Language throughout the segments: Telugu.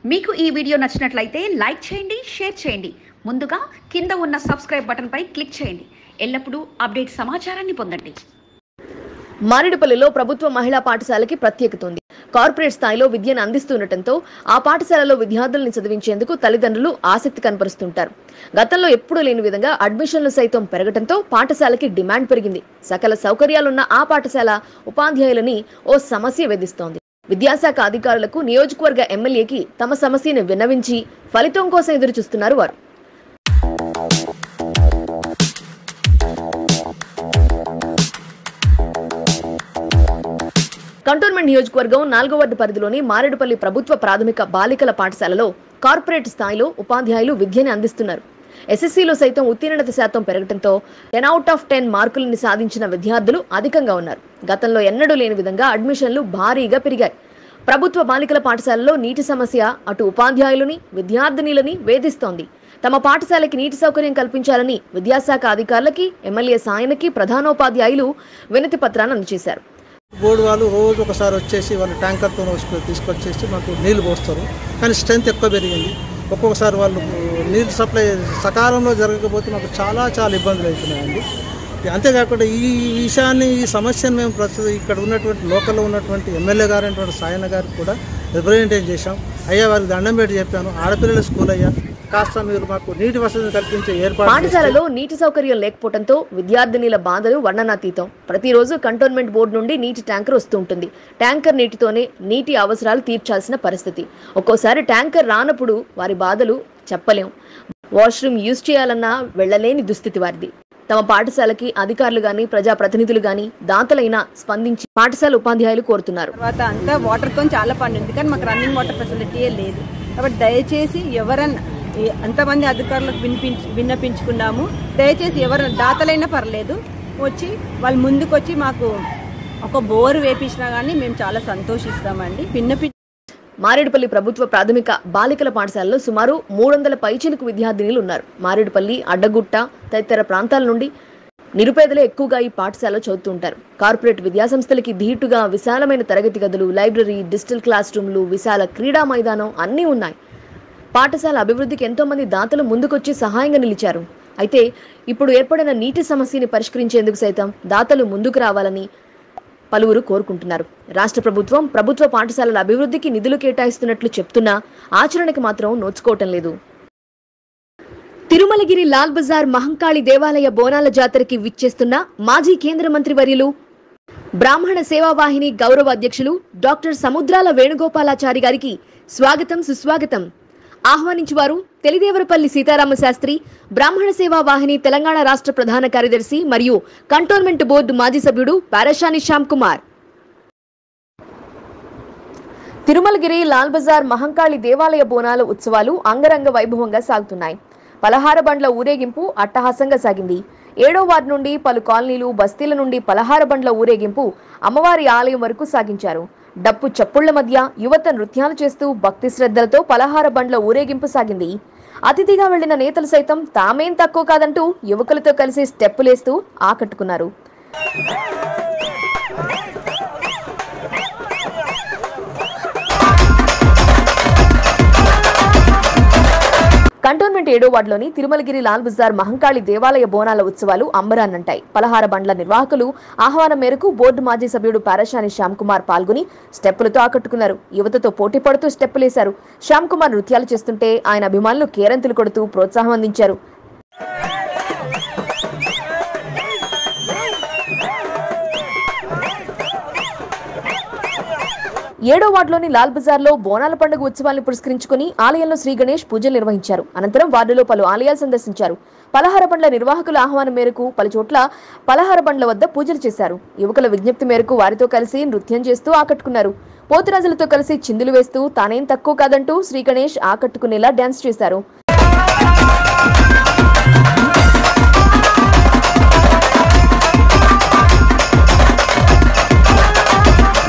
మీకు ఈ వీడియో నచ్చినట్లయితే లైక్ చేయండి, షేర్ చేయండి. ముందుగా కింద ఉన్న సబ్స్క్రైబ్ బటన్ పై క్లిక్ చేయండి. ఎల్లప్పుడూ అప్డేట్ సమాచారాన్ని పొందండి. మారేడుపల్లిలో ప్రభుత్వ మహిళా పాఠశాలకి ప్రత్యేకత ఉంది. కార్పొరేట్ స్థాయిలో విద్యను అందిస్తుండటంతో ఆ పాఠశాలలో విద్యార్థులను చదివించేందుకు తల్లిదండ్రులు ఆసక్తి కనపరుస్తుంటారు. గతంలో ఎప్పుడూ లేని విధంగా అడ్మిషన్లు సైతం పెరగడంతో పాఠశాలకి డిమాండ్ పెరిగింది. సకల సౌకర్యాలున్న ఆ పాఠశాల ఉపాధ్యాయులని ఓ సమస్య వేధిస్తోంది. విద్యాశాఖ అధికారులకు నియోజకవర్గ ఎమ్మెల్యేకి తమ సమస్యను విన్నవించి ఫలితం కోసం ఎదురు చూస్తున్నారు వారు. కంటోన్మెంట్ నియోజకవర్గం 4వ వార్డు పరిధిలోని మారేడుపల్లి ప్రభుత్వ ప్రాథమిక బాలికల పాఠశాలలో కార్పొరేట్ స్థాయిలో ఉపాధ్యాయులు విద్యని అందిస్తున్నారు. ఎస్ఎస్సీలో సైతం ఉత్తీర్ణత శాతం పెరగడంతో 10/10 మార్కులని సాధించిన విద్యార్థులు అధికంగా ఉన్నారు. గతంలో ఎన్నడూ లేని విధంగా అడ్మిషన్లు భారీగా పెరిగాయి. ప్రభుత్వ బాలికల పాఠశాలలో నీటి సమస్య అటు ఉపాధ్యాయులని విద్యార్థినిలని వేధిస్తోంది. తమ పాఠశాలకి నీటి సౌకర్యం కల్పించాలని విద్యాశాఖ అధికారులకి ఎమ్మెల్యే సాయనకి ప్రధానోపాధ్యాయులు వినతి పత్రాన్ని అందజేశారు. బోర్డు వాళ్ళు రోజు ఒకసారి వచ్చేసి వాళ్ళు ట్యాంకర్తో తీసుకొచ్చేసి మాకు నీళ్లు పోస్తారు. కానీ స్ట్రెంత్ ఎక్కువ పెరిగింది. ఒక్కొక్కసారి వాళ్ళు నీళ్ళు సప్లై సకాలంలో జరగకపోతే మాకు చాలా ఇబ్బందులు అవుతున్నాయండి. అంతేకాకుండా ఈ సమస్యను మేము ప్రస్తుతం ఇక్కడ ఉన్నటువంటి లోకల్లో ఉన్నటువంటి ఎమ్మెల్యే గారు అయినటువంటి సాయన్న గారికి కూడా రిప్రజెంటేషన్ చేశాం. అయ్యా వారికి దండం పెట్టి చెప్పాను, ఆడపిల్లల స్కూల్ అయ్యా కాస్త మీరు మాకు నీటి వసతిని కల్పించే ఏర్పాటు. పాఠశాలలో నీటి సౌకర్యం లేకపోవడంతో విద్యార్థినీల బాధలు వర్ణనాతీతం. ప్రతిరోజు కంటోన్మెంట్ బోర్డు నుండి నీటి ట్యాంకర్ వస్తుంటుంది. ట్యాంకర్ నీటితోనే నీటి అవసరాలు తీర్చాల్సిన పరిస్థితి. ఒక్కోసారి ట్యాంకర్ రానప్పుడు వారి బాధలు చెప్పలేం. వాష్రూమ్ యూజ్ చేయాలన్నా వెళ్లలేని దుస్థితి వారిది. తమ పాఠశాలకి అధికారులు గాని ప్రజాప్రతినిధులు గాని దాతలైనా స్పందించి పాఠశాల ఉపాధ్యాయులు కోరుతున్నారు. తర్వాత అంతా వాటర్తో చాలా పని ఉంది, కానీ మాకు రన్నింగ్ వాటర్ ఫెసిలిటీయే లేదు. కాబట్టి దయచేసి ఎవరన్నా అంతమంది అధికారులకు విన్నపించుకున్నాము. దయచేసి ఎవరైనా దాతలైనా పర్లేదు వచ్చి వాళ్ళు ముందుకు వచ్చి మాకు ఒక బోరు వేపించినా కానీ మేము చాలా సంతోషిస్తామండి. మారేడుపల్లి ప్రభుత్వ ప్రాథమిక బాలికల పాఠశాలలో సుమారు 300 పైచిలకు విద్యార్థినులు ఉన్నారు. మారేడుపల్లి, అడ్డగుట్ట తదితర ప్రాంతాల నుండి నిరుపేదలే ఎక్కువగా ఈ పాఠశాలలో చదువుతుంటారు. కార్పొరేట్ విద్యాసంస్థలకి ధీటుగా విశాలమైన తరగతి గదులు, లైబ్రరీ, డిజిటల్ క్లాస్ రూమ్లు, విశాల క్రీడా మైదానం అన్నీ ఉన్నాయి. పాఠశాల అభివృద్ధికి ఎంతో మంది దాతలు ముందుకొచ్చి సహాయంగా నిలిచారు. అయితే ఇప్పుడు ఏర్పడిన నీటి సమస్యని పరిష్కరించేందుకు సైతం దాతలు ముందుకు రావాలని పలువురు కోరుకుంటున్నారు. రాష్ట్ర ప్రభుత్వం ప్రభుత్వ పాఠశాలల అభివృద్ధికి నిధులు కేటాయిస్తున్నట్లు చెప్తున్నా ఆచరణకి మాత్రం నోచుకోవటం లేదు. తిరుమలగిరి లాల్ బజార్ మహంకాళి దేవాలయ బోనాల జాతరకి విచ్చేస్తున్న మాజీ కేంద్ర మంత్రి వర్యులు బ్రాహ్మణ సేవావాహిని గౌరవ అధ్యక్షులు డాక్టర్ సముద్రాల వేణుగోపాలాచారి గారికి స్వాగతం, సుస్వాగతం. ఆహ్వానించువారు తెలిదేవరపల్లి సీతారామ శాస్త్రి, బ్రాహ్మణ సేవా వాహిని తెలంగాణ రాష్ట్ర ప్రధాన కార్యదర్శి మరియు కంటోన్మెంట్ బోర్డు మాజీ సభ్యుడు పారశాని శ్యామ్ కుమార్. తిరుమలగిరి లాల్ బజార్ మహంకాళి దేవాలయ బోనాల ఉత్సవాలు అంగరంగ వైభవంగా సాగుతున్నాయి. పలహార బండ్ల ఊరేగింపు అట్టహాసంగా సాగింది. 7వ వార్డు నుండి పలు కాలనీలు, బస్తీల నుండి పలహార బండ్ల ఊరేగింపు అమ్మవారి ఆలయం వరకు సాగించారు. డప్పు చప్పుళ్ల మధ్య యువత నృత్యాలు చేస్తూ భక్తి శ్రద్ధలతో పలహార బండ్ల ఊరేగింపు సాగింది. అతిథిగా వెళ్లిన నేతలు సైతం తామేం తక్కువ కాదంటూ యువకులతో కలిసి స్టెప్పులేస్తూ ఆకట్టుకున్నారు. కంటోన్మెంట్ 7వ వార్డులోని తిరుమలగిరి లాల్ బజార్ మహంకాళి దేవాలయ బోనాల ఉత్సవాలు అంబరాన్నంటాయి. పలహార బండ్ల నిర్వాహకులు ఆహ్వానం మేరకు బోర్డు మాజీ సభ్యుడు పారశాని శ్యామ్ కుమార్ పాల్గొని స్టెప్పులతో ఆకట్టుకున్నారు. యువతతో పోటీ పడుతూ స్టెప్పులేశారు. శ్యామ్ కుమార్ నృత్యాలు చేస్తుంటే ఆయన అభిమానులు కేరంతులు కొడుతూ ప్రోత్సాహం అందించారు. 7వ వార్డులోని లాల్ బజార్లో బోనాల పండుగ ఉత్సవాలను పురస్కరించుకుని ఆలయంలో శ్రీ గణేష్ పూజలు నిర్వహించారు. అనంతరం వార్డులో పలు ఆలయాలు సందర్శించారు. పలహార బండ్ల నిర్వాహకుల ఆహ్వానం మేరకు పలు చోట్ల పలహార బండ్ల వద్ద పూజలు చేశారు. యువకుల విజ్ఞప్తి మేరకు వారితో కలిసి నృత్యం చేస్తూ ఆకట్టుకున్నారు. పోతురాజులతో కలిసి చిందులు వేస్తూ తానేం తక్కువ కాదంటూ శ్రీ గణేష్ ఆకట్టుకునేలా డాన్స్ చేశారు.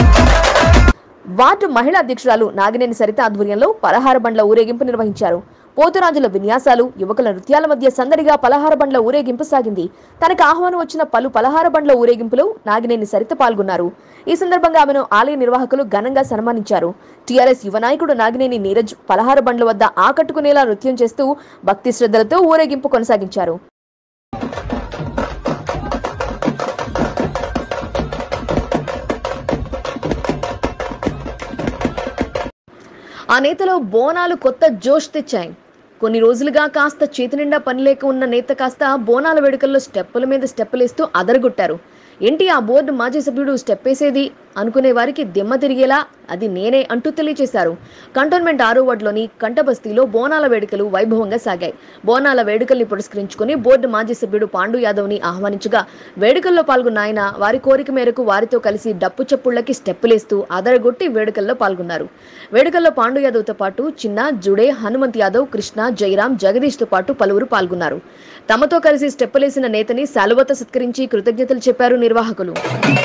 వార్డు మహిళా అధ్యక్షురాలు నాగినేని సరిత ఆధ్వర్యంలో పలహార బండ్ల ఊరేగింపు నిర్వహించారు. పోతురాజుల విన్యాసాలు, యువకుల నృత్యాల మధ్య సందడిగా పలహార బండ్ల ఊరేగింపు సాగింది. తనకు ఆహ్వానం వచ్చిన పలు పలహార బండ్ల ఊరేగింపులో నాగినేని సరిత పాల్గొన్నారు. ఈ సందర్భంగా ఆమెను ఆలయ నిర్వాహకులు ఘనంగా సన్మానించారు. టీఆర్ఎస్ యువ నాయకుడు నాగినేని నీరజ్ పలహార బండ్ల వద్ద ఆకట్టుకునేలా నృత్యం చేస్తూ భక్తి శ్రద్ధలతో ఊరేగింపు కొనసాగించారు. ఆ నేతలో బోనాలు కొత్త జోష్ తెచ్చాయి. కొన్ని రోజులుగా కాస్త చేతి నిండా పని లేక ఉన్న నేత కాస్త బోనాల వేడుకల్లో స్టెప్పుల మీద స్టెప్పులేస్తూ అదరగొట్టారు. ఏంటి ఆ బోర్డు మాజీ సభ్యుడు స్టెప్ వేసేది అనుకునే వారికి దిమ్మ తిరిగేలా అది నేనే అంటూ తెలియజేశారు. కంటోన్మెంట్ 6వ వార్డులోని కంటబస్తీలో బోనాల వేడుకలు వైభవంగా సాగాయి. బోనాల వేడుకల్ని పురస్కరించుకుని బోర్డు మాజీ సభ్యుడు పాండు యాదవ్ని ఆహ్వానించగా వేడుకల్లో పాల్గొన్న ఆయన వారి కోరిక మేరకు వారితో కలిసి డప్పు చప్పుళ్లకి స్టెప్పులేస్తూ అదరగొట్టి వేడుకల్లో పాల్గొన్నారు. వేడుకల్లో పాండు యాదవ్తో పాటు చిన్న, జుడే, హనుమంత్ యాదవ్, కృష్ణ, జయరాం, జగదీష్తో పాటు పలువురు పాల్గొన్నారు. తమతో కలిసి స్టెప్పులేసిన నేతని శాలువతో సత్కరించి కృతజ్ఞతలు చెప్పారు నిర్వాహకులు.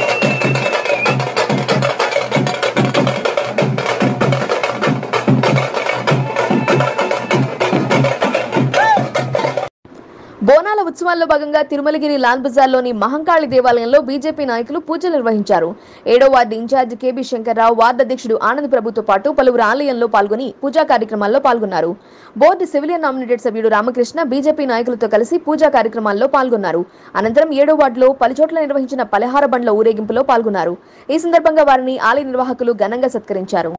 బోనాల ఉత్సవాల్లో భాగంగా తిరుమలగిరి లాల్ బజార్లోని మహంకాళి దేవాలయంలో బీజేపీ నాయకులు పూజలు నిర్వహించారు. 7వ ward incharge KB Shankar Rao, ward అధ్యక్షుడు ఆనంద్ ప్రభుతో పాటు పలువురు ఆలయంలో పాల్గొని పూజా కార్యక్రమాల్లో పాల్గొన్నారు. బోర్డు సివిలియన్ నామినేటెడ్ సభ్యుడు రామకృష్ణ బీజేపీ నాయకులతో కలిసి పూజా కార్యక్రమాల్లో పాల్గొన్నారు. అనంతరం 7వ వార్డులో పలుచోట్ల నిర్వహించిన పలహార బండ్ల ఊరేగింపులో పాల్గొన్నారు. ఈ సందర్భంగా వారిని ఆలయ నిర్వాహకులు ఘనంగా సత్కరించారు.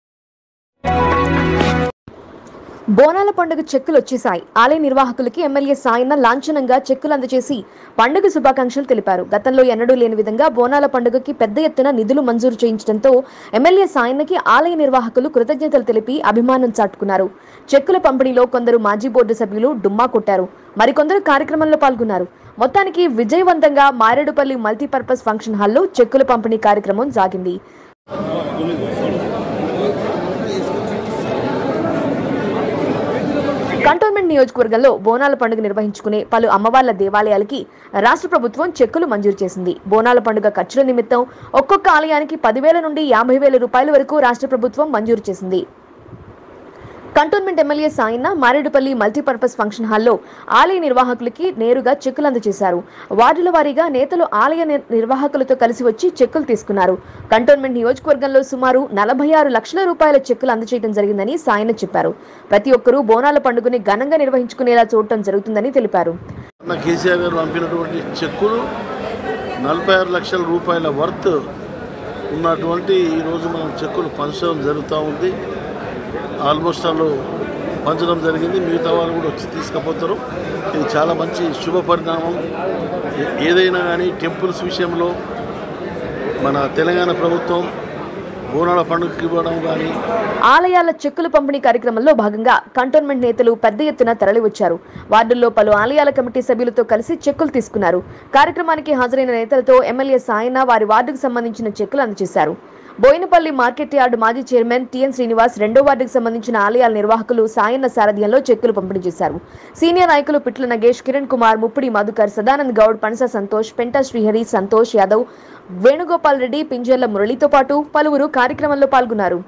బోనాల పండుగ చెక్కులు వచ్చేశాయి. ఆలయ నిర్వాహకులకి ఎమ్మెల్యే సాయన్న లాంఛనంగా చెక్కులు అందజేసి పండుగ శుభాకాంక్షలు తెలిపారు. గతంలో ఎన్నడూ లేని విధంగా బోనాల పండుగకి పెద్ద ఎత్తున నిధులు మంజూరు చేయించడంతో ఎమ్మెల్యే సాయన్నకి ఆలయ నిర్వాహకులు కృతజ్ఞతలు తెలిపి అభిమానం చాటుకున్నారు. చెక్కుల పంపిణీలో కొందరు మాజీ బోర్డు సభ్యులు డుమ్మా కొట్టారు. మరికొందరు కార్యక్రమంలో పాల్గొన్నారు. మొత్తానికి విజయవంతంగా మారేడుపల్లి మల్టీపర్పస్ ఫంక్షన్ హాల్లో చెక్కుల పంపిణీ కార్యక్రమం సాగింది. కంటోన్మెంట్ నియోజకవర్గంలో బోనాల పండుగ నిర్వహించుకునే పలు అమ్మవార్ల దేవాలయాలకి రాష్ట్ర ప్రభుత్వం చెక్కులు మంజూరు చేసింది. బోనాల పండుగ ఖర్చుల నిమిత్తం ఒక్కొక్క ఆలయానికి 10,000 నుండి 50,000 రూపాయల వరకు రాష్ట్ర ప్రభుత్వం మంజూరు చేసింది. Cantonment MLA Sayanna Marredpally multipurpose function హాల్లో ఆలయ నిర్వాహకులకి నేరుగా చెక్కులు అందజేశారు. వార్డుల వారీగా నేతలు ఆలయ నిర్వాహకులతో కలిసి వచ్చి చెక్కులు తీసుకున్నారు. కంటోన్మెంట్ నియోజకవర్గంలో సుమారు 46 లక్షల రూపాయల చెక్కులు అందజేయడం జరిగిందని సాయన్న చెప్పారు. ప్రతి ఒక్కరూ బోనాల పండుగని ఘనంగా నిర్వహించుకునేలా చూడటం జరుగుతుందని తెలిపారు. కేసీఆర్ గారు పంపినటువంటి చెక్కులు 46 లక్షల రూపాయల వర్త్ ఉన్నటువంటి ఈరోజు మనం చెక్కులు పంచడం జరుగుతూ ఉంది. ఆల్మోస్ట్ వాళ్ళు పంచడం జరిగింది. మిగతా వాళ్ళు కూడా వచ్చి తీసుకుపోతారు. ఇది చాలా మంచి శుభ పరిణామం. ఏదైనా కానీ టెంపుల్స్ విషయంలో మన తెలంగాణ ప్రభుత్వం బోనాల పండుగకి ఇవ్వడం కానీ ఆలయాల చెక్కుల పంపిణీ కార్యక్రమంలో భాగంగా కంటోన్మెంట్ నేతలు పెద్ద ఎత్తున తరలివచ్చారు. వార్డుల్లో పలు ఆలయాల కమిటీ సభ్యులతో కలిసి చెక్కులు తీసుకున్నారు. కార్యక్రమానికి హాజరైన నేతలతో ఎమ్మెల్యే సాయన్న వారి వార్డుకు సంబంధించిన చెక్కులు అందజేశారు. బోయినపల్లి మార్కెట్ యార్డు మాజీ చైర్మన్ టిఎన్ శ్రీనివాస్ 2వ వార్డుకు సంబంధించిన ఆలయాల నిర్వాహకులు సాయన్న సారథ్యంలో చెక్కులు పంపిణీ చేశారు. సీనియర్ నాయకులు పిట్ల నగేష్, కిరణ్ కుమార్, ముప్పిడి మధుకర్, సదానంద్ గౌడ్, పనస సంతోష్, పెంటా శ్రీహరి, సంతోష్ యాదవ్, వేణుగోపాల్ రెడ్డి, పింజర్ల మురళితో పాటు పలువురు కార్యక్రమంలో పాల్గొన్నారు.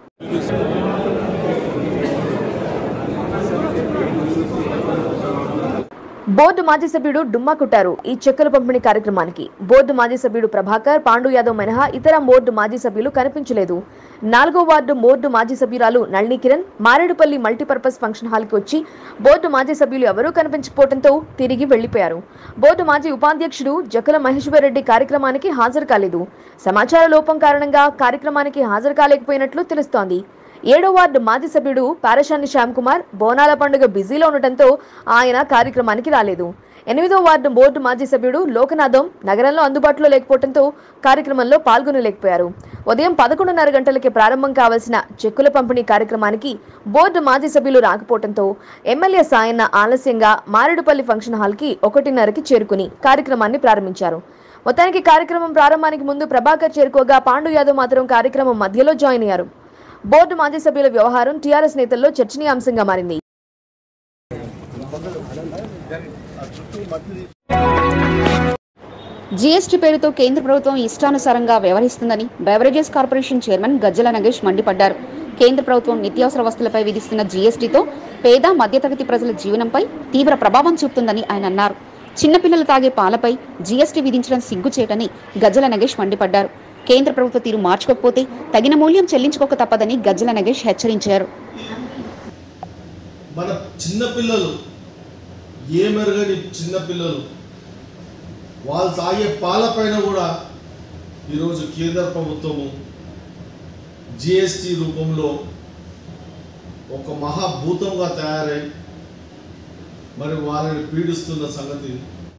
బోర్డు మాజీ సభ్యుడు డుమ్మా కొట్టారు. ఈ చెక్కుల పంపిణీ కార్యక్రమానికి బోర్డు మాజీ సభ్యుడు ప్రభాకర్, పాండు యాదవ్ మినహా ఇతర బోర్డు మాజీ సభ్యులు కనిపించలేదు. 4వ వార్డు బోర్డు మాజీ సభ్యురాలు నళిని కిరణ్ మారేడుపల్లి మల్టీపర్పస్ ఫంక్షన్ హాల్కి వచ్చి బోర్డు మాజీ సభ్యులు ఎవరూ కనిపించకపోవడంతో తిరిగి వెళ్లిపోయారు. బోర్డు మాజీ ఉపాధ్యక్షుడు జకుల మహేశ్వర్ రెడ్డి కార్యక్రమానికి హాజరు కాలేదు. సమాచార లోపం కారణంగా కార్యక్రమానికి హాజరు కాలేకపోయినట్లు తెలుస్తోంది. 7వ వార్డు మాజీ సభ్యుడు పారశాని శ్యామ్ కుమార్ బోనాల పండుగ బిజీలో ఉండటంతో ఆయన కార్యక్రమానికి రాలేదు. 8వ వార్డు బోర్డు మాజీ సభ్యుడు లోకనాథం నగరంలో అందుబాటులో లేకపోవడంతో కార్యక్రమంలో పాల్గొనలేకపోయారు. ఉదయం 11:30 గంటలకి ప్రారంభం కావాల్సిన చెక్కుల పంపిణీ కార్యక్రమానికి బోర్డు మాజీ సభ్యులు రాకపోవడంతో ఎమ్మెల్యే సాయన్న ఆలస్యంగా మారేడుపల్లి ఫంక్షన్ హాల్కి 1:30కి చేరుకుని కార్యక్రమాన్ని ప్రారంభించారు. మొత్తానికి కార్యక్రమం ప్రారంభానికి ముందు ప్రభాకర్ చేరుకోగా పాండు యాదవ్ మాత్రం కార్యక్రమం మధ్యలో జాయిన్ అయ్యారు. బోర్డు మాజీ సభ్యుల వ్యవహారం టీఆర్ఎస్ నేతల్లో చర్చనీయాంశంగా మారింది. జీఎస్టీ పేరుతో కేంద్ర ప్రభుత్వం ఇష్టానుసారంగా వ్యవహరిస్తుందని beverages corporation chairman Gajjala Nagesh మండిపడ్డారు. కేంద్ర ప్రభుత్వం నిత్యావసర వస్తువులపై విధిస్తున్న జీఎస్టీతో పేద మధ్యతరగతి ప్రజల జీవనంపై తీవ్ర ప్రభావం చూపుతుందని ఆయన అన్నారు. చిన్నపిల్లలు తాగే పాలపై జీఎస్టీ విధించడం సిగ్గుచేటని గజ్జల నగేష్ మండిపడ్డారు. కేంద్ర ప్రభుత్వ తీరు మార్చుకోకపోతే తగిన మూల్యం చెల్లించుకోక తప్పదని గజ్జల నగేష్ హెచ్చరించారు. మన చిన్నపిల్లలు మెరుగని చిన్నపిల్లలు వాళ్ళు తాగే పాలపైన కూడా ఈరోజు కేంద్ర ప్రభుత్వము జిఎస్టీ రూపంలో ఒక మహాభూతంగా తయారై మరి వాళ్ళని పీడిస్తున్న సంగతి.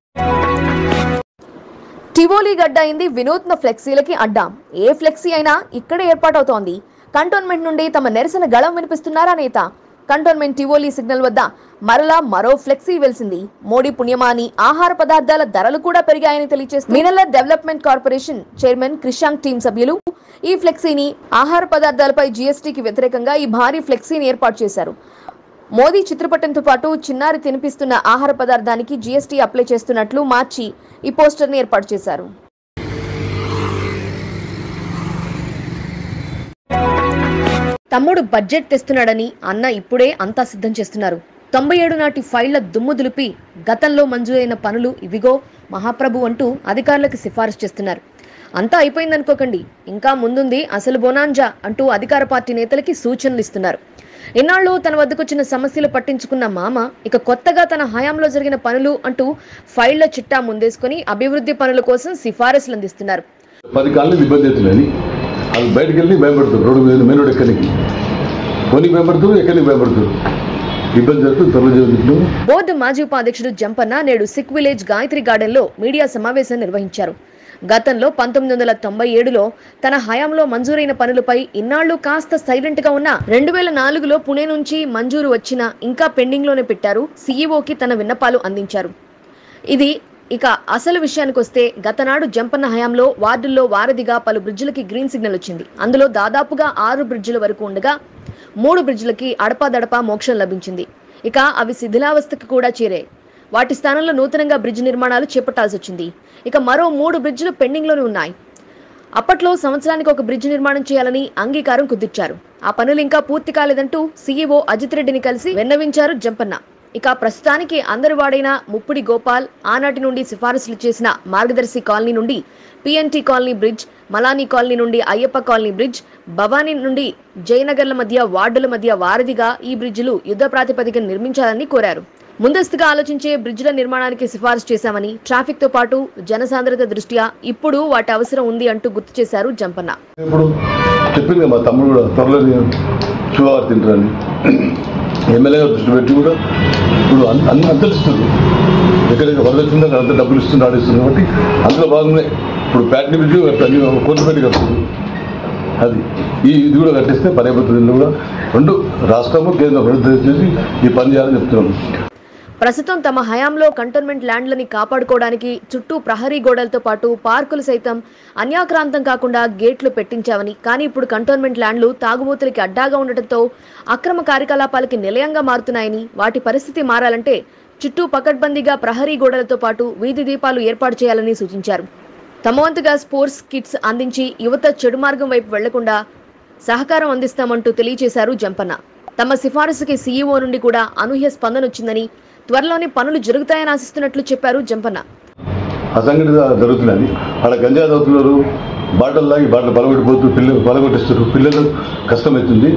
టివోలీ గడ్డ అయింది వినూత్న ఫ్లెక్సీలకి అడ్డా. ఏ ఫ్లెక్సీ అయినా ఇక్కడే ఏర్పాటవుతోంది. కంటోన్మెంట్ నుండి తమ నిరసన గళం వినిపిస్తున్నారా నేత? కంటోన్మెంట్ టివోలీ సిగ్నల్ వద్ద మరలా మరో ఫ్లెక్సీ వెలిసింది. మోడీ పుణ్యమాని ఆహార పదార్థాల ధరలు కూడా పెరిగాయని తెలియజేస్తూ mineral development corporation chairman Krishank team సభ్యులు ఈ ఫ్లెక్సీని ఆహార పదార్థాలపై జీఎస్టీకి వ్యతిరేకంగా ఈ భారీ ఫ్లెక్సీని ఏర్పాటు చేశారు. మోదీ చిత్రపటంతో పాటు చిన్నారి తినిపిస్తున్న ఆహార పదార్థానికి జీఎస్టీ అప్లై చేస్తున్నట్లు మార్చి ఈ పోస్టర్ని ఏర్పాటు చేశారు. తమ్ముడు బడ్జెట్ తెస్తున్నాడని అన్న ఇప్పుడే అంతా సిద్ధం చేస్తున్నారు. 97 నాటి ఫైళ్ల దుమ్ము దులిపి గతంలో మంజూరైన పనులు ఇవిగో మహాప్రభు అంటూ అధికారులకు సిఫారసు చేస్తున్నారు. అంతా అయిపోయిందనుకోకండి, ఇంకా ముందుంది అసలు బోనాంజా అంటూ అధికార పార్టీ నేతలకి సూచనలు ఇస్తున్నారు. ఇన్నాళ్ళు తన వద్దకొచ్చిన సమస్యలు పట్టించుకున్న మామ ఇక కొత్తగా తన హయాంలో జరిగిన పనులు అంటూ ఫైళ్ల చిట్టా ముందేసుకుని అభివృద్ధి పనుల కోసం సిఫారసులు అందిస్తున్నారు. 10 కాళ్ళు ఇబ్బంది అవుతున్నాయని వాళ్ళు బయటకు వెళ్ళి భయపడుతారు. రోడ్డు మీద మెయిన్ రోడ్ ఎక్కడికి కొనికి భయపడుతారు, ఎక్కడికి భయపడుతారు, ఇబ్బంది జరుగుతుంది. బోర్డు మాజీ ఉపాధ్యక్షుడు జంపన్న నేడు సిక్ విలేజ్ గాయత్రి గార్డెన్ లో మీడియా సమావేశం నిర్వహించారు. గతంలో 1997లో తన హయాంలో మంజూరైన పనులపై ఇన్నాళ్లు కాస్త సైలెంట్ గా ఉన్న 2004లో పుణే నుంచి మంజూరు వచ్చిన ఇంకా పెండింగ్ లోనే పెట్టారు. సీఈఓకి తన విన్నపాలు అందించారు. ఇది ఇక అసలు విషయానికి వస్తే గతనాడు జంపన్న హయాంలో వార్డుల్లో వారధిగా పలు బ్రిడ్జిలకి గ్రీన్ సిగ్నల్ వచ్చింది. అందులో దాదాపుగా 6 బ్రిడ్జిల వరకు ఉండగా 3 బ్రిడ్జిలకి అడపాదడపా మోక్షం లభించింది. ఇక అవి శిథిలావస్థకు కూడా చేరాయి. వాటి స్థానంలో నూతనంగా బ్రిడ్జ్ నిర్మాణాలు చేపట్టాల్సి వచ్చింది. ఇక మరో 3 బ్రిడ్జిలు పెండింగ్లోనే ఉన్నాయి. అప్పట్లో సంవత్సరానికి ఒక బ్రిడ్జ్ నిర్మాణం చేయాలని అంగీకారం కుదిర్చారు. ఆ పనులు ఇంకా పూర్తి కాలేదంటూ సీఈఓ అజిత్ రెడ్డిని కలిసి విన్నవించారు జంపన్న. ఇక ప్రస్తుతానికి అందరి వాడైన ముప్పిడి గోపాల్, ఆనాటి నుండి సిఫారసులు చేసిన మార్గదర్శి కాలనీ నుండి PNT colony bridge, Malani colony నుండి అయ్యప్ప కాలనీ బ్రిడ్జ్, భవానీ నుండి జయనగర్ల మధ్య వార్డుల మధ్య వారధిగా ఈ బ్రిడ్జిలు యుద్ధ ప్రాతిపదికన నిర్మించాలని కోరారు. ముందస్తుగా ఆలోచించే బ్రిడ్జిల నిర్మాణానికి సిఫారసు చేశామని, ట్రాఫిక్ తో పాటు జనసాంద్రత దృష్ట్యా ఇప్పుడు వాటి అవసరం ఉంది అంటూ గుర్తు చేశారు జంపన్న. ఇప్పుడు చెప్పింది మా తమ్ముడు కూడా త్వరలో శుభవార్త తింటారని ఎమ్మెల్యే గారు దృష్టి పెట్టి కూడా ఇప్పుడు అన్ని అంతరిస్తుంది. ఎక్కడైతే వరద వచ్చిందో అంత డబ్బులు ఇస్తుంది ఆడిస్తుంది. కాబట్టి అందులో భాగంగా ఇప్పుడు ప్యాట్ని బ్రిడ్జ్ అన్ని కోట్లు పెట్టి కడుతుంది. అది ఇది కూడా కట్టిస్తే పని అయిపోతుంది. కూడా 2 రాష్ట్రము కేంద్రం అభివృద్ధి చేసి ఈ పని చేయాలని చెప్తున్నాము. ప్రస్తుతం తమ హయాంలో కంటోన్మెంట్ ల్యాండ్లని కాపాడుకోవడానికి చుట్టూ ప్రహరీ గోడలతో పాటు పార్కులు సైతం అన్యాక్రాంతం కాకుండా గేట్లు పెట్టించామని, కానీ ఇప్పుడు కంటోన్మెంట్ ల్యాండ్లు తాగుబోతులకి అడ్డాగా ఉండటంతో అక్రమ కార్యకలాపాలకి నిలయంగా మారుతున్నాయని, వాటి పరిస్థితి మారాలంటే చుట్టూ పకడ్బందీగా ప్రహరీ గోడలతో పాటు వీధి దీపాలు ఏర్పాటు చేయాలని సూచించారు. తమ వంతుగా స్పోర్ట్స్ కిట్స్ అందించి యువత చెడు మార్గం వైపు వెళ్లకుండా సహకారం అందిస్తామంటూ తెలియజేశారు జంపన్న. తమ సిఫారసుకి సీఈఓ నుండి కూడా అనూహ్య స్పందన వచ్చిందని, త్వరలోనే పనులు జరుగుతాయని ఆశిస్తున్నట్లు చెప్పారు జంపన్న. అసంఘటిత జరుగుతున్నది. అక్కడ గంజా చదువుతున్నారు, బాటలు లాగి బాటలు పలగొట్టిపోతూ పలగొట్టిస్తారు. పిల్లలు కష్టమవుతుంది.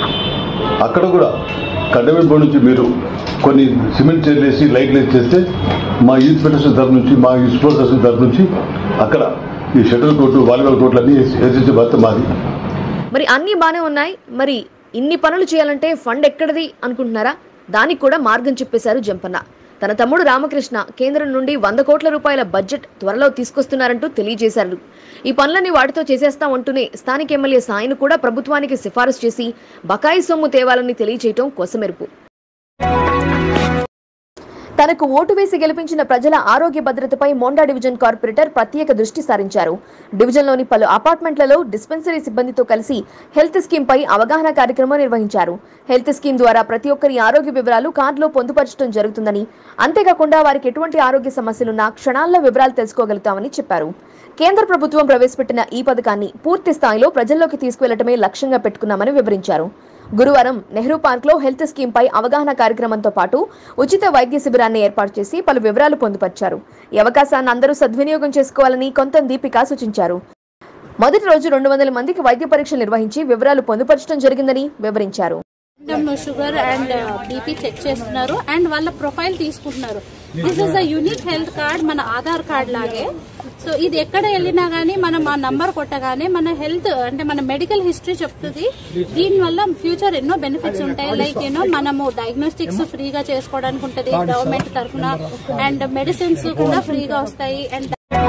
అక్కడ కూడా కంటోన్మెంట్ బోర్డు నుంచి మీరు కొన్ని సిమెంట్ చేసి లైట్లు చేస్తే మా యూత్ ఫెడరేషన్ తరఫు నుంచి, మా యూత్ స్పోర్ట్స్ అసోసియేషన్ తరఫు నుంచి అక్కడ ఈ షటిల్ కోర్టు, వాలీబాల్ కోర్టులు అన్నీ వేసించే బాధ్యత మాది. మరి అన్నీ బాగానే ఉన్నాయి. మరి ఇన్ని పనులు చేయాలంటే ఫండ్ ఎక్కడిది అనుకుంటున్నారా? దానికి కూడా మార్గం చెప్పేశారు జంపన్న. తన తమ్ముడు రామకృష్ణ కేంద్రం నుండి 100 కోట్ల రూపాయల బడ్జెట్ త్వరలో తీసుకొస్తున్నారంటూ తెలియజేశారు. ఈ పనులన్నీ వాటితో చేసేస్తామంటూనే స్థానిక ఎమ్మెల్యే సాయిను కూడా ప్రభుత్వానికి సిఫారసు చేసి బకాయి సొమ్ము తేవాలని తెలియజేయటం కొసమెరుపు. తనకు ఓటు వేసి గెలిపించిన ప్రజల ఆరోగ్య భద్రతపై మోండా డివిజన్ కార్పొరేటర్ ప్రత్యేక దృష్టి సారించారు. డివిజన్లోని పలు అపార్ట్మెంట్లలో డిస్పెన్సరీ సిబ్బందితో కలిసి హెల్త్ స్కీమ్ పై అవగాహన కార్యక్రమం నిర్వహించారు. హెల్త్ స్కీమ్ ద్వారా ప్రతి ఒక్కరి ఆరోగ్య వివరాలు కార్డులో పొందుపరచడం జరుగుతుందని, అంతేకాకుండా వారికి ఎటువంటి ఆరోగ్య సమస్యలున్నా క్షణాల్లో వివరాలు తెలుసుకోగలుగుతామని చెప్పారు. కేంద్ర ప్రభుత్వం ప్రవేశపెట్టిన ఈ పథకాన్ని పూర్తి స్థాయిలో ప్రజల్లోకి తీసుకువెళ్లటమే లక్ష్యంగా పెట్టుకున్నామని వివరించారు. గురువారం నెహ్రూ పార్క్ లో హెల్త్ స్కీమ్ పై అవగాహన కార్యక్రమంతో పాటు ఉచిత వైద్య శిబిరాన్ని ఏర్పాటు చేసి పలు వివరాలు పొందుపరిచారు. ఈ అవకాశాన్ని అందరూ సద్వినియోగం చేసుకోవాలని కొంతం దీపిక సూచించారు. మొదటి రోజు 200 మందికి వైద్య పరీక్షలు నిర్వహించి వివరాలు పొందుపరచడం జరిగిందని వివరించారు. షుగర్ అండ్ బీపీ చెక్ చేస్తున్నారు అండ్ వాళ్ళ ప్రొఫైల్ తీసుకుంటున్నారు. This is a unique health card, మన ఆధార్ కార్డ్ లాగే. సో ఇది ఎక్కడ వెళ్ళినా గానీ మనం ఆ నంబర్ కొట్టగానే మన హెల్త్ అంటే మన మెడికల్ హిస్టరీ చెప్తుంది. దీని వల్ల ఫ్యూచర్ ఎన్నో బెనిఫిట్స్ ఉంటాయి. లైక్ మనము డయాగ్నోస్టిక్స్ ఫ్రీగా చేసుకోవడానికి ఉంటది గవర్నమెంట్ తరఫున, అండ్ మెడిసిన్స్ కూడా ఫ్రీగా వస్తాయి. అండ్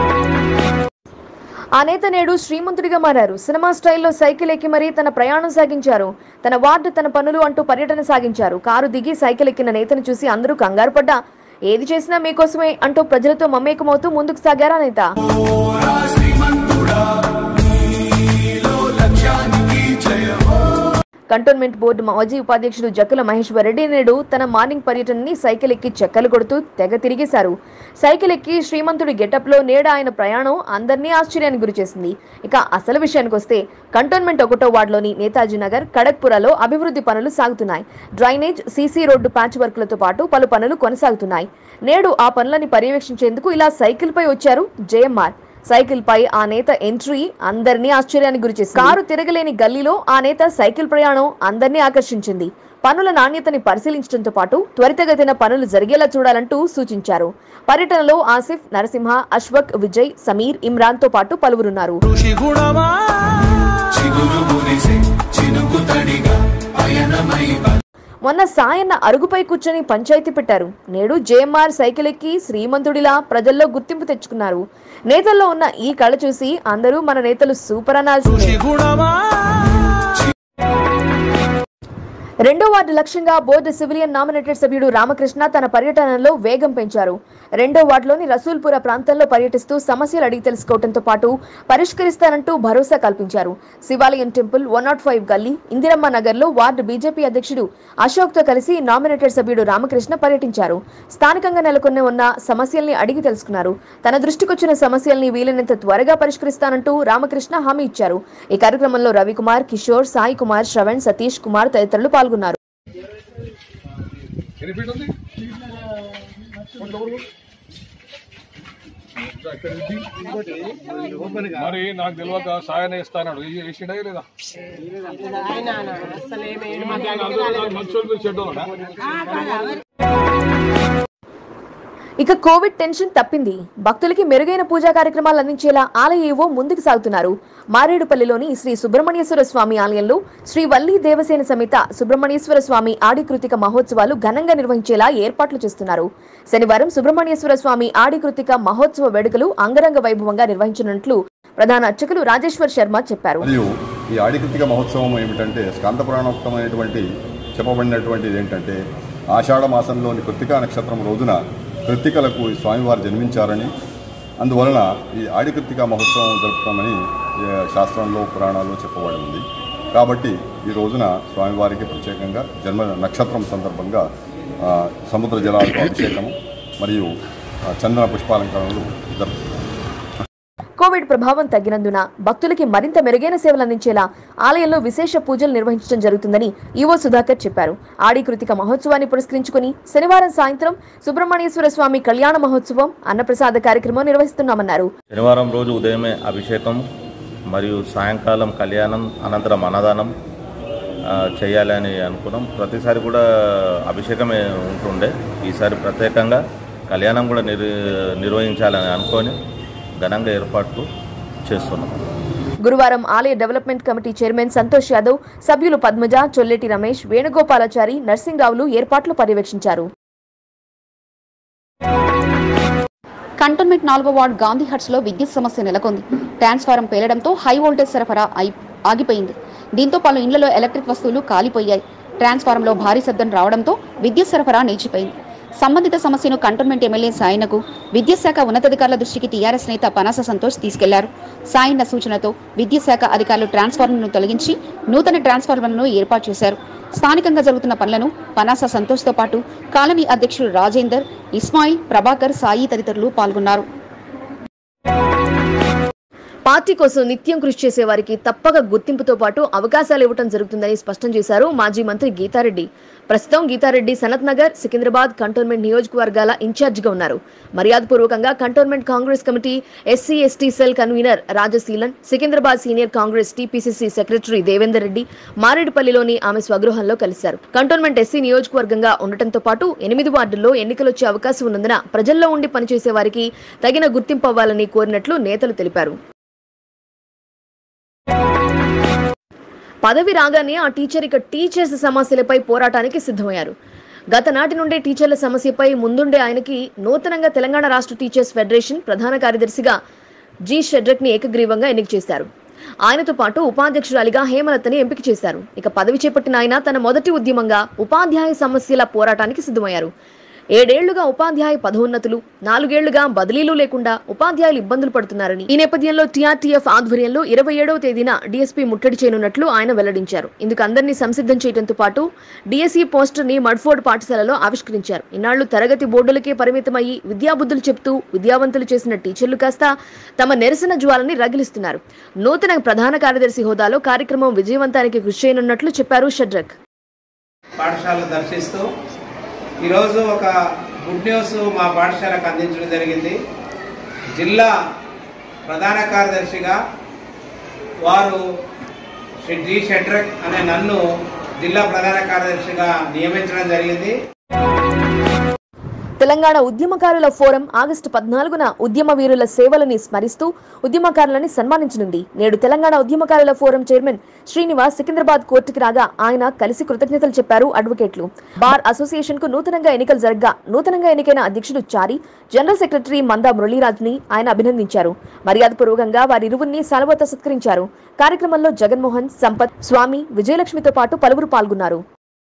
ఆ నేత నేడు శ్రీమంతుడిగా మారారు. సినిమా స్టైల్లో సైకిల్ ఎక్కి మరీ తన ప్రయాణం సాగించారు. తన వార్డు తన పనులు అంటూ పర్యటన సాగించారు. కారు దిగి సైకిల్ ఎక్కిన నేతను చూసి అందరూ కంగారు పడ్డా ఏది చేసినా మీకోసమే అంటూ ప్రజలతో మమేకమవుతూ ముందుకు సాగారా నేత. కంటోన్మెంట్ బోర్డు మాజీ ఉపాధ్యక్షుడు జక్కుల మహేశ్వర్ రెడ్డి నేడు తన మార్నింగ్ పర్యటనని సైకిల్ ఎక్కి చెక్కలు కొడుతూ తెగ తిరిగేశారు. సైకిల్ ఎక్కి శ్రీమంతుడి గెటప్ లో నేడు ఆయన ప్రయాణం అందరినీ ఆశ్చర్యానికి గురిచేసింది. ఇక అసలు విషయానికి వస్తే కంటోన్మెంట్ 1వ వార్డులోని నేతాజీ నగర్, ఖడక్పురాలో అభివృద్ధి పనులు సాగుతున్నాయి. డ్రైనేజ్, సీసీ రోడ్డు ప్యాచ్ వర్క్లతో పాటు పలు పనులు కొనసాగుతున్నాయి. నేడు ఆ పనులని పర్యవేక్షించేందుకు ఇలా సైకిల్ పై వచ్చారు జేఎంఆర్. సైకిల్ పై ఆ నేత ఎంట్రీ అందరినీ ఆశ్చర్యానికి గురిచేసింది. కారు తిరగలేని గల్లీలో ఆ నేత సైకిల్ ప్రయాణం అందరినీ ఆకర్షించింది. పనుల నాణ్యతని పరిశీలించడంతో పాటు త్వరితగతిన పనులు జరిగేలా చూడాలంటూ సూచించారు. పర్యటనలో ఆసిఫ్, నరసింహ, అశ్వక్, విజయ్, సమీర్, ఇమ్రాన్ తో పాటు పలువురున్నారు. మొన్న సాయన్న అరుగుపై కూర్చొని పంచాయతీ పెట్టారు. నేడు జేఎంఆర్ సైకిల్ ఎక్కి శ్రీమంతుడిలా ప్రజల్లో గుర్తింపు తెచ్చుకున్నారు. నేతల్లో ఉన్న ఈ కళ చూసి అందరూ మన నేతలు సూపర్ అనాల్సిందే. 2వ వార్డు లక్ష్యంగా బోర్డు సివిలియన్ నామినేటెడ్ సభ్యుడు రామకృష్ణ తన పర్యటనలో వేగం పెంచారు. 2వ వార్డులోని రసూల్పుర ప్రాంతంలో పర్యటిస్తూ సమస్యలు అడిగి తెలుసుకోవడంతో పాటు పరిష్కరిస్తానంటూ భరోసా కల్పించారు. శివాలయం టెంపుల్, 105 గల్లీ, ఇందిరమ్మ నగర్ లో వార్డు బీజేపీ అధ్యక్షుడు అశోక్ తో కలిసి నామినేటెడ్ సభ్యుడు రామకృష్ణ పర్యటించారు. స్థానికంగా నెలకొని ఉన్న సమస్యల్ని అడిగి తెలుసుకున్నారు. తన దృష్టికొచ్చిన సమస్యల్ని వీలైనంత త్వరగా పరిష్కరిస్తానంటూ రామకృష్ణ హామీ ఇచ్చారు. ఈ కార్యక్రమంలో రవికుమార్, కిషోర్, సాయి కుమార్, శ్రవణ్, సతీష్ కుమార్ తదితరులు పాల్గొన్నారు. మరి నాకు తెలియక సాయన ఇస్తాడు వేసిండే లేదా ఇక కోవిడ్ టెన్షన్ తప్పింది. భక్తులకి మెరుగైన పూజా కార్యక్రమాలు అందించేలా ఆలయ ఈవో ముందుకు సాగుతున్నారు. మారేడుపల్లిలోని శ్రీ సుబ్రహ్మణ్యేశ్వర స్వామి ఆలయంలో శ్రీ వల్లి దేవసేన సమేత సుబ్రహ్మణ్యేశ్వర స్వామి ఆడి కృతిక మహోత్సవాలు ఘనంగా నిర్వహించేలా ఏర్పాట్లు చేస్తున్నారు. శనివారం సుబ్రహ్మణ్యేశ్వర స్వామి ఆడి కృతిక మహోత్సవ వేడుకలు అంగరంగ వైభవంగా నిర్వహించనున్నట్లు ప్రధాన అర్చకులు రాజేశ్వర్ శర్మ చెప్పారు. ఈ ఆడి కృతిక మహోత్సవం ఏమిటంటే స్కాంత పురాణోక్తమైనటువంటి చెప్పబడినటువంటిది ఏంటంటే ఆషాఢ మాసంలోని కృతికా నక్షత్రం రోజున కృత్తికలకు స్వామివారు జన్మించారని, అందువలన ఈ ఆడి కృత్తిక మహోత్సవం జరుపుతామని శాస్త్రంలో పురాణాల్లో చెప్పబడి ఉంది. కాబట్టి ఈ రోజున స్వామివారికి ప్రత్యేకంగా జన్మ నక్షత్రం సందర్భంగా సముద్ర జలాలతో అభిషేకం మరియు చందన పుష్పాలంకరణలు జరుపుతారు. కోవిడ్ ప్రభావం తగ్గినందున భక్తులకి మరింత మెరుగైన సేవలు అందించేలా ఆలయంలో విశేష పూజలు నిర్వహించడం జరుగుతుందని ఈవో సుధాకర్ చెప్పారు. ఆడి కృతిక మహోత్సవాన్ని పురస్కరించుకుని శనివారం సాయంత్రం సుబ్రహ్మణ్యేశ్వర స్వామి కళ్యాణ మహోత్సవం, అన్నప్రసాద కార్యక్రమం నిర్వహిస్తున్నామన్నారు. శనివారం రోజు ఉదయమే అభిషేకం మరియు సాయంకాలం కళ్యాణం, అనంతరం అన్నదానం చేయాలని అనుకున్నాం. ప్రతిసారి కూడా అభిషేకమే ఉంటుండే, ఈసారి ప్రత్యేకంగా కళ్యాణం కూడా నిర్వహించాలని అనుకొని ఘనంగా ఏర్పాట్లు చేస్తున్నాం. గురువారం ఆలయ development committee chairman Santosh Yadav, సభ్యులు పద్మజ, చొల్లెటి రమేష్, వేణుగోపాలాచారి, నర్సింగ్రావులు ఏర్పాట్లు పర్యవేక్షించారు. కంటోన్మెంట్ 4వ వార్డు గాంధీ హట్స్ లో విద్యుత్ సమస్య నెలకొంది. ట్రాన్స్ఫారం పేలడంతో హై వోల్టేజ్ సరఫరా ఆగిపోయింది. దీంతో పలు ఇళ్లలో ఎలక్ట్రిక్ వస్తువులు కాలిపోయాయి. ట్రాన్స్ఫారంలో భారీ శబ్దం రావడంతో విద్యుత్ సరఫరా నిలిచిపోయింది. సంబంధిత సమస్యను కంటోన్మెంట్ ఎమ్మెల్యే సాయన్నకు విద్యాశాఖ ఉన్నతాధికారుల దృష్టికి టీఆర్ఎస్ నేత పనాస సంతోష్ తీసుకెళ్లారు. సాయన్న సూచనతో విద్యాశాఖ అధికారులు ట్రాన్స్ఫార్మర్ను తొలగించి నూతన ట్రాన్స్ఫార్మర్ను ఏర్పాటు చేశారు. స్థానికంగా జరుగుతున్న పనులను పనాస సంతోష్తో పాటు కాలనీ అధ్యక్షులు రాజేందర్, ఇస్మాయిల్, ప్రభాకర్, సాయి తదితరులు పాల్గొన్నారు. పార్టీ కోసం నిత్యం కృషి చేసే వారికి తప్పక గుర్తింపుతో పాటు అవకాశాలు ఇవ్వడం జరుగుతుందని స్పష్టం చేశారు మాజీ మంత్రి గీతారెడ్డి. ప్రస్తుతం గీతారెడ్డి సనత్ నగర్, సికింద్రాబాద్ కంటోన్మెంట్ నియోజకవర్గాల ఇన్ఛార్జిగా ఉన్నారు. మర్యాదపూర్వకంగా cantonment Congress committee SC ST cell convener Rajaseelan, Secunderabad senior Congress TPCC secretary Devender Reddy మారేడుపల్లిలోని ఆమె స్వగృహంలో కలిశారు. కంటోన్మెంట్ ఎస్సీ నియోజకవర్గంగా ఉండటంతో పాటు 8 వార్డుల్లో ఎన్నికలొచ్చే అవకాశం ఉన్నందున ప్రజల్లో ఉండి పనిచేసే వారికి తగిన గుర్తింపు అవ్వాలని కోరినట్లు నేతలు తెలిపారు. పదవి రాగానే ఆ టీచర్ ఇక టీచర్స్ సమస్యలపై పోరాటానికి సిద్ధమయ్యారు. గత నాటి నుండే టీచర్ల సమస్యపై ముందుండే ఆయనకి నూతనంగా తెలంగాణ రాష్ట్ర టీచర్స్ ఫెడరేషన్ ప్రధాన కార్యదర్శిగా జి షెడ్రక్ ని ఏకగ్రీవంగా ఎన్నిక చేశారు. ఆయనతో పాటు ఉపాధ్యక్షురాలిగా హేమలతని ఎంపిక చేశారు. ఇక పదవి చేపట్టిన ఆయన తన మొదటి ఉద్యమంగా ఉపాధ్యాయ సమస్యల పోరాటానికి సిద్ధమయ్యారు. 7 ఏళ్లుగా ఉపాధ్యాయ పదోన్నతులు, 4 ఏళ్లుగా బదిలీలు లేకుండా ఉపాధ్యాయులు ఇబ్బందులు పడుతున్నారని, ఈ నేపథ్యంలో టీఆర్టీఎఫ్ ఆధ్వర్యంలో 27వ తేదీన డీఎస్పీ ముట్టడి చేయనున్నట్లు ఆయన వెల్లడించారు. ఇందుకు అందరినీ సంసిద్ధం చేయడంతో పాటు డీఎస్సీ పోస్టర్ ని మడ్ఫోర్డ్ పాఠశాలలో ఆవిష్కరించారు. ఇన్నాళ్లు తరగతి బోర్డులకే పరిమితమయ్యి విద్యాబుద్ధులు చెప్తూ విద్యావంతులు చేసిన టీచర్లు కాస్త తమ నిరసన జ్వాలని రగిలిస్తున్నారు. నూతన ప్రధాన కార్యదర్శి హోదాలో కార్యక్రమం విజయవంతానికి కృషి చేయనున్నట్లు చెప్పారు షడ్రక్. పాఠశాల దర్శిస్తూ ఈరోజు ఒక గుడ్ న్యూస్ మా పాఠశాలకు అందించడం జరిగింది. జిల్లా ప్రధాన కార్యదర్శిగా వారు శ్రీ జి షెడ్రక్ అనే నన్ను జిల్లా ప్రధాన కార్యదర్శిగా నియమించడం జరిగింది. తెలంగాణ ఉద్యమకారుల ఫోరం ఆగస్టు 14న ఉద్యమ వీరుల సేవలని స్మరిస్తూ ఉద్యమకారులని సన్మానించనుంది. నేడు తెలంగాణ ఉద్యమకారుల ఫోరం చైర్మన్ శ్రీనివాస్ సికింద్రాబాద్ కోర్టుకి రాగా ఆయన కలిసి కృతజ్ఞతలు చెప్పారు అడ్వకేట్లు. బార్ అసోసియేషన్ కు నూతనంగా ఎన్నికలు జరగ్గా నూతనంగా ఎన్నికైన అధ్యక్షుడు చారి, జనరల్ సెక్రటరీ మందా మురళీరాజ్ని ఆయన అభినందించారు. మర్యాదపూర్వకంగా వారిరువురిని శాలువాతో సత్కరించారు. కార్యక్రమంలో జగన్మోహన్, సంపత్, స్వామి, విజయలక్ష్మితో పాటు పలువురు పాల్గొన్నారు.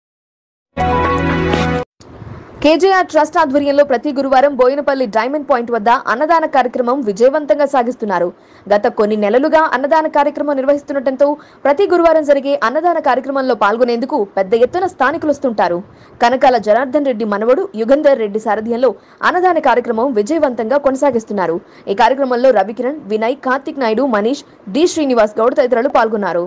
కేజీఆర్ ట్రస్ట్ ఆధ్వర్యంలో ప్రతి గురువారం బోయినపల్లి డైమండ్ పాయింట్ వద్ద అన్నదాన కార్యక్రమం విజయవంతంగా సాగిస్తున్నారు. గత కొన్ని నెలలుగా అన్నదాన కార్యక్రమం నిర్వహిస్తుండటంతో ప్రతి గురువారం జరిగే అన్నదాన కార్యక్రమంలో పాల్గొనేందుకు పెద్ద ఎత్తున స్థానికులు వస్తుంటారు. కనకాల జనార్దన్ రెడ్డి మనవడు యుగంధర్ రెడ్డి సారథ్యంలో అన్నదాన కార్యక్రమం విజయవంతంగా కొనసాగిస్తున్నారు. ఈ కార్యక్రమంలో రవికిరణ్, వినయ్, కార్తిక్ నాయుడు, మనీష్, డి శ్రీనివాస్ గౌడ్ తదితరులు పాల్గొన్నారు.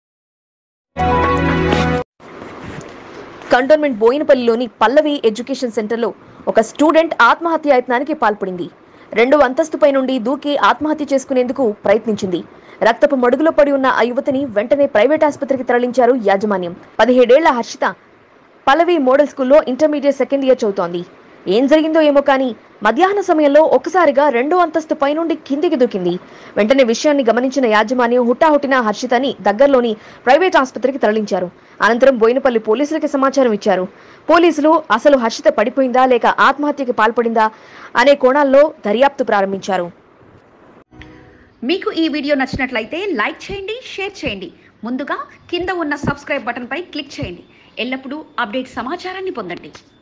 కంటోన్మెంట్ బోయినపల్లిలోని పల్లవి ఎడ్యుకేషన్ సెంటర్లో ఒక స్టూడెంట్ ఆత్మహత్యాయత్నానికి పాల్పడింది. 2వ అంతస్తుపై నుండి దూకి ఆత్మహత్య చేసుకునేందుకు ప్రయత్నించింది. రక్తపు మడుగులో పడి ఉన్న ఆ యువతిని వెంటనే ప్రైవేట్ ఆసుపత్రికి తరలించారు యాజమాన్యం. 17 ఏళ్ల హర్షిత పల్లవి మోడల్ స్కూల్లో ఇంటర్మీడియట్ సెకండ్ ఇయర్ చదువుతోంది. ఏం జరిగిందో ఏమో కానీ మధ్యాహ్న సమయంలో ఒక్కసారిగా 2వ అంతస్తు పై నుండి కిందికి దూకింది. వెంటనే విషయాన్ని గమనించిన యాజమాన్యం హుటాహుటిన హర్షితని దగ్గరలోని ప్రైవేట్ ఆసుపత్రికి తరలించారు. అనంతరం బోయినపల్లి పోలీసులకి సమాచారం ఇచ్చారు. పోలీసులు అసలు హర్షిత పడిపోయిందా లేక ఆత్మహత్యకి పాల్పడిందా అనే కోణాల్లో దర్యాప్తు ప్రారంభించారు. మీకు ఈ వీడియో నచ్చినట్లయితే లైక్ చేయండి, షేర్ చేయండి. ముందుగా కింద ఉన్న సబ్స్క్రైబ్ బటన్పై క్లిక్ చేయండి. ఎల్లప్పుడూ అప్డేట్ సమాచారాన్ని పొందండి.